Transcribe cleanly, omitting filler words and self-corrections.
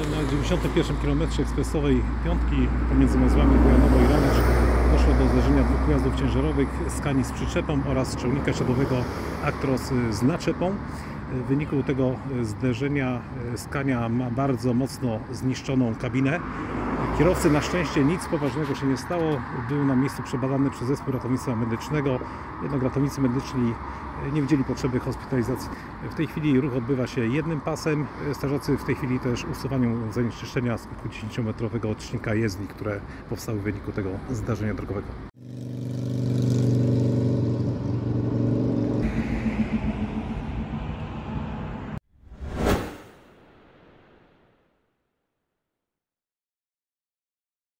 Na 91 km ekspresowej piątki pomiędzy węzłami Bojanowo i Ramycz doszło do zderzenia dwóch pojazdów ciężarowych, Scanii z przyczepą oraz ciągnika siadowego Actros z naczepą. W wyniku tego zderzenia Scania ma bardzo mocno zniszczoną kabinę. Kierowcy na szczęście nic poważnego się nie stało. Był na miejscu przebadany przez zespół ratownictwa medycznego. Jednak ratownicy medyczni nie widzieli potrzeby hospitalizacji. W tej chwili ruch odbywa się jednym pasem. Strażacy w tej chwili też usuwają zanieczyszczenia z kilkudziesięciometrowego odcinka jezdni, które powstały w wyniku tego zdarzenia drogowego.